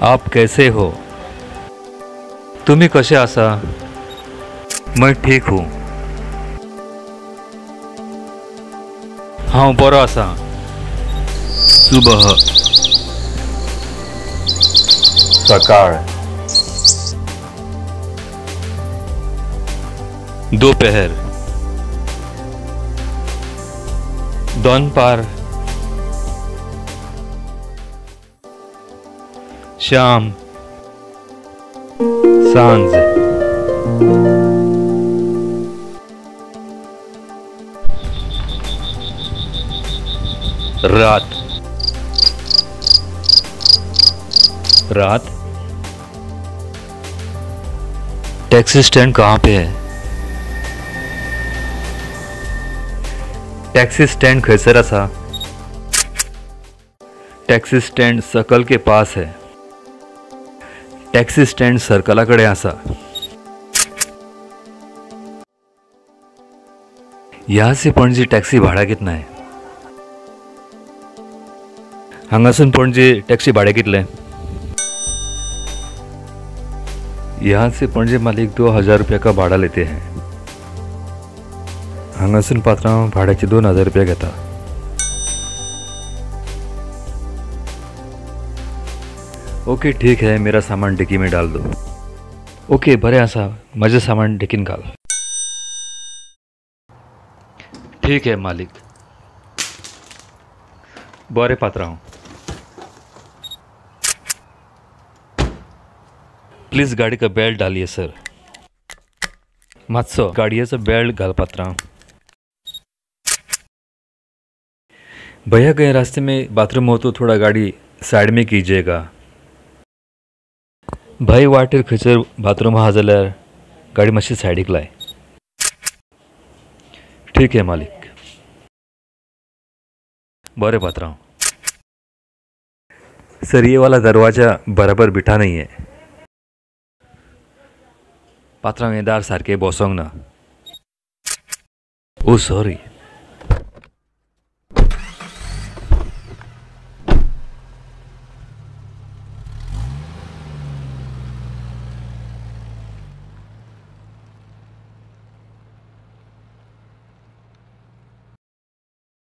आप कैसे हो? तुम्ही कसे आसा? मैं ठीक हूँ. हांव बरो आसा. सुबह. सकाळ. दोपहर. दोनपार. शाम. सांज. रात. रात. टैक्सी स्टैंड कहाँ पे है? टैक्सी स्टैंड खैसर असा? टैक्सी स्टैंड सकल के पास है. टैक्सी स्टैंड सर्कलाकडे आसा. यहाँ से पणजी टॅक्सी भाड़ा कितना है? हांगासून पणजी टॅक्सी भाड़े कितले? यहाँ से पणजी मालिक 2000 रुपये का भाड़ा लेते हैं. हांगासून पात्रांव भाड्याचे 2000 रुपये घेता. ओके ठीक है, मेरा सामान डिक्की में डाल दो. ओके बरें आसा, म्हजें सामान डिक्कीन घाल. ठीक है मालिक. बरें पात्रांव. प्लीज गाड़ी का बेल्ट डालिए सर. मात्सो गाड़ियाचा बेल्ट घाल पात्रांव. भैया कहीं रास्ते में बाथरूम हो तो थोड़ा गाड़ी साइड में कीजिएगा. भाई वाटेर खंयसर बाथरूम आहा जाल्यार गाडी मातशी सायडीक लाय. ठीक है मालिक. बरें पात्रांव. सर ये वाला दरवाजा बराबर बिठा नहीं है. पात्रांव हे दार सारके बसोंक ना. Oh sorry.